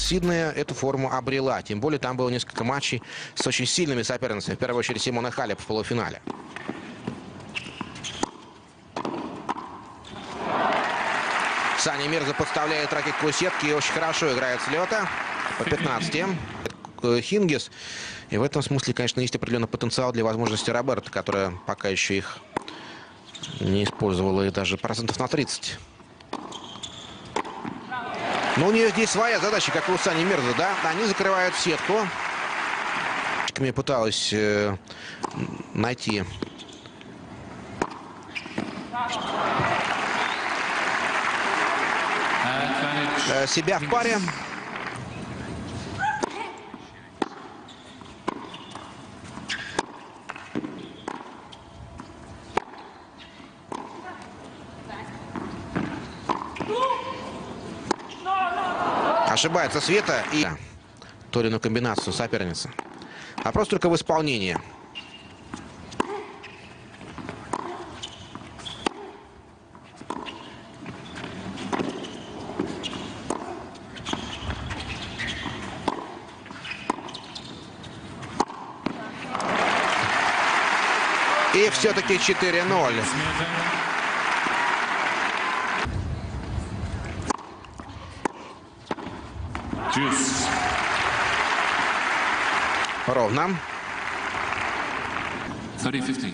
Сиднея эту форму обрела. Тем более там было несколько матчей с очень сильными соперницами. В первую очередь Симона Халеп в полуфинале. Саня Мирза подставляет ракетку сетки и очень хорошо играет с лета. По 15. Хингис. И в этом смысле, конечно, есть определенный потенциал для возможности Роберта, которая пока еще их не использовала и даже процентов на 30. Но у нее здесь своя задача, как и у Сани Мирза, да? Они закрывают сетку. Пыталась найти себя в паре. Ошибается Света и Торину комбинацию соперницы. Вопрос только в исполнении. И все-таки 4-0. Ровно. 30-15.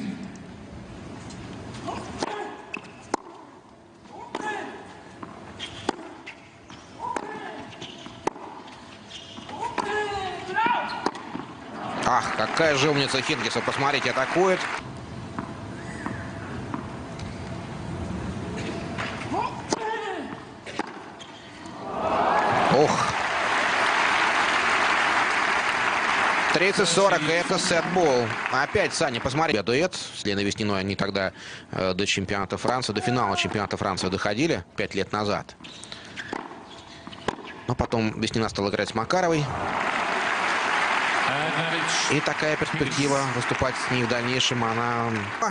Ах, какая же умница Хингиса. Посмотрите, атакует. Ох. 30-40, это сетбол. Опять, Саня, посмотри. Дуэт с Леной Весниной. Они тогда до чемпионата Франции, до финала чемпионата Франции доходили 5 лет назад. Но потом Веснина стала играть с Макаровой. И такая перспектива выступать с ней в дальнейшем, она...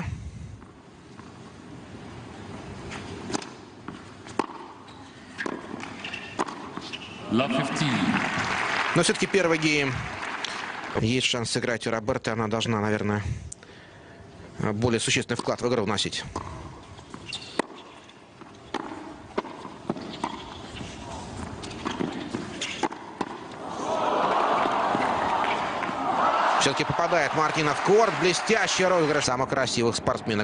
Но все-таки первый гейм. Есть шанс сыграть у Роберта. Она должна, наверное, более существенный вклад в игру вносить. Все-таки попадает Мартина в корт. Блестящий розыгрыш самых красивых спортсменок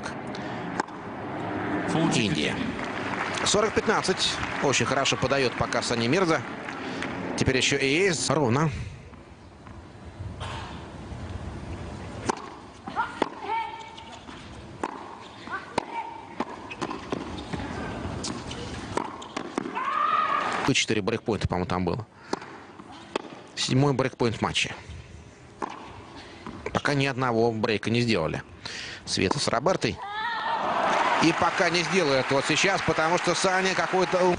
Индии. 40-15. Очень хорошо подает пока Сани Мирза. Теперь еще и есть. Ровно. И 4 брейкпоинта, по-моему, там было. 7-й брейкпоинт в матче. Пока ни одного брейка не сделали. Света с Робертой. И пока не сделают вот сейчас, потому что Саня какой-то...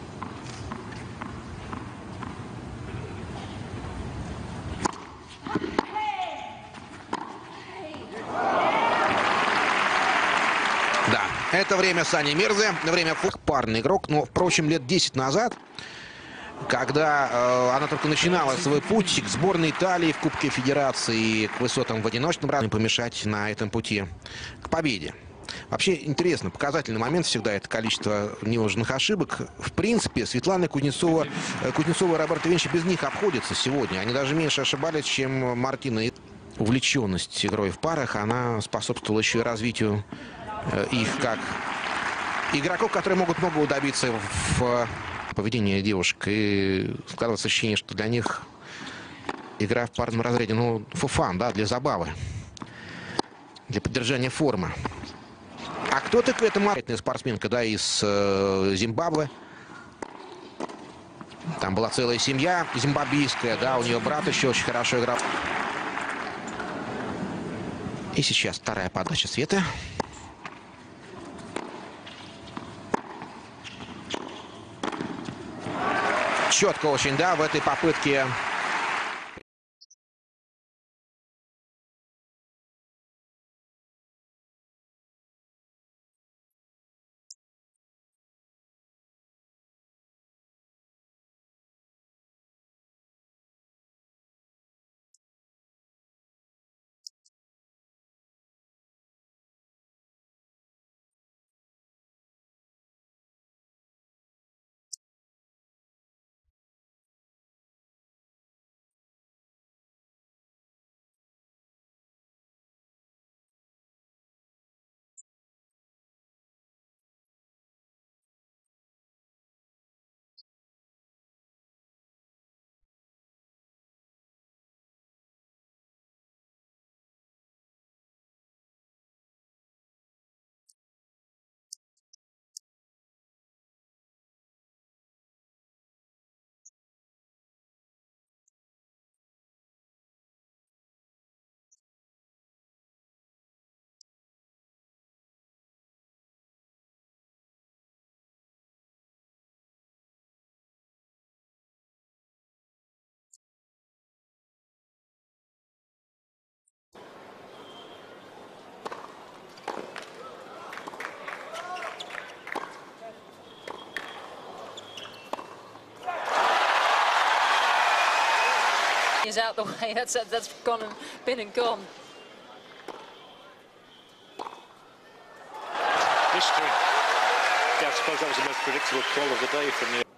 Да, это время Сани Мирзы, время парный игрок. Но, впрочем, лет 10 назад, когда она только начинала свой путь к сборной Италии в Кубке Федерации, к высотам в одиночном браке, помешать на этом пути к победе. Вообще интересно, показательный момент всегда это количество невыженных ошибок. В принципе, Светлана Кузнецова и Роберто Винчи без них обходятся сегодня. Они даже меньше ошибались, чем Мартина. Увлеченность игрой в парах, она способствовала еще и развитию их как игроков, которые могут многого добиться в поведении девушек. И складывается ощущение, что для них игра в парном разряде, ну, фан, да, для забавы, для поддержания формы. А кто-то к этому спортсменка, да, из Зимбабве. Там была целая семья зимбабвийская, да, у нее брат еще очень хорошо играл. И сейчас вторая подача Светы. Четко очень, да, в этой попытке Is out the way. That's gone and been and gone. History. Yeah, I suppose that was the most predictable call of the day from the